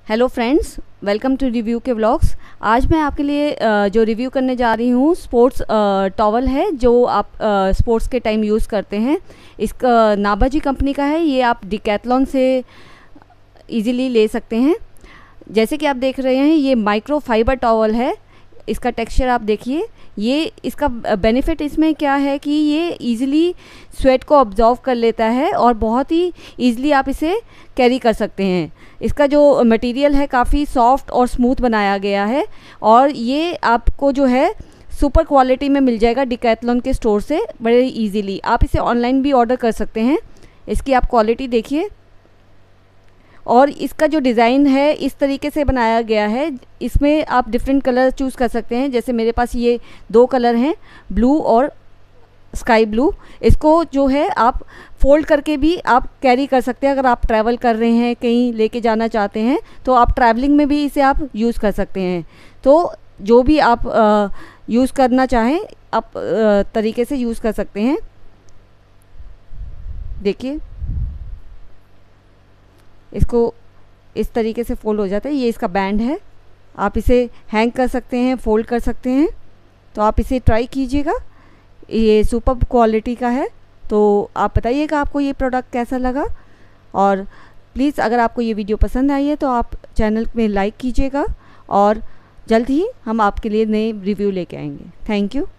Hello friends, welcome to review के vlogs. आज मैं आपके लिए जो रिव्यू करने जा रही हूँ स्पोर्ट्स टॉवल है जो आप स्पोर्ट्स के टाइम यूज़ करते हैं। इसका नाबाजी कंपनी का है। ये आप डिकैथलॉन से इजीली ले सकते हैं। जैसे कि आप देख रहे हैं ये माइक्रो फाइबर टॉवल है। इसका टेक्सचर आप देखिए। ये इसका बेनिफिट इसमें क्या है कि ये इजीली स्वेट को ऑब्जॉर्व कर लेता है और बहुत ही इजीली आप इसे कैरी कर सकते हैं। इसका जो मटेरियल है काफ़ी सॉफ्ट और स्मूथ बनाया गया है और ये आपको जो है सुपर क्वालिटी में मिल जाएगा डिकैथलॉन के स्टोर से बड़े इजीली। आप इसे ऑनलाइन भी ऑर्डर कर सकते हैं। इसकी आप क्वालिटी देखिए और इसका जो डिज़ाइन है इस तरीके से बनाया गया है। इसमें आप डिफरेंट कलर चूज़ कर सकते हैं। जैसे मेरे पास ये दो कलर हैं, ब्लू और स्काई ब्लू। इसको जो है आप फोल्ड करके भी आप कैरी कर सकते हैं। अगर आप ट्रैवल कर रहे हैं, कहीं लेके जाना चाहते हैं तो आप ट्रैवलिंग में भी इसे आप यूज़ कर सकते हैं। तो जो भी आप यूज़ करना चाहें आप तरीके से यूज़ कर सकते हैं। देखिए इसको इस तरीके से फोल्ड हो जाता है। ये इसका बैंड है। आप इसे हैंग कर सकते हैं, फोल्ड कर सकते हैं। तो आप इसे ट्राई कीजिएगा। ये सुपर क्वालिटी का है। तो आप बताइएगा आपको ये प्रोडक्ट कैसा लगा। और प्लीज़ अगर आपको ये वीडियो पसंद आई है तो आप चैनल में लाइक कीजिएगा और जल्द ही हम आपके लिए नए रिव्यू लेके आएंगे। Thank you.